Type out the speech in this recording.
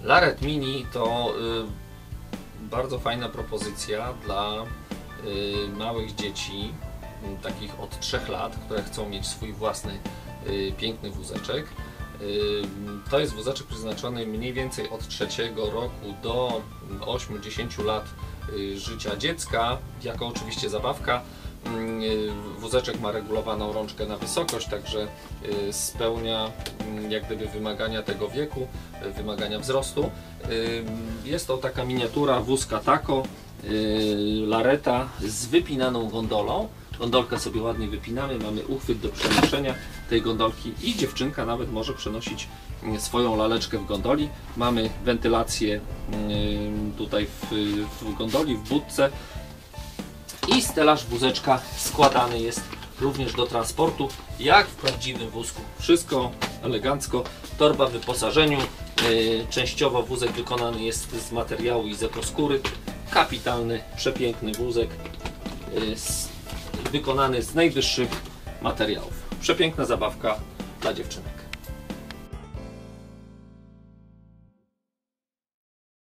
Laret Mini to bardzo fajna propozycja dla małych dzieci, takich od 3 lat, które chcą mieć swój własny piękny wózeczek. To jest wózeczek przeznaczony mniej więcej od 3 roku do 8-10 lat życia dziecka, jako oczywiście zabawka. Wózeczek ma regulowaną rączkę na wysokość, także spełnia jak gdyby wymagania tego wieku, wymagania wzrostu. Jest to taka miniatura wózka Taco, Lareta z wypinaną gondolą. Gondolkę sobie ładnie wypinamy, mamy uchwyt do przenoszenia tej gondolki i dziewczynka nawet może przenosić swoją laleczkę w gondoli. Mamy wentylację tutaj w gondoli, w budce. I stelaż wózeczka składany jest również do transportu, jak w prawdziwym wózku. Wszystko elegancko, torba w wyposażeniu. Częściowo wózek wykonany jest z materiału i z ekoskóry. Kapitalny, przepiękny wózek, wykonany z najwyższych materiałów. Przepiękna zabawka dla dziewczynek.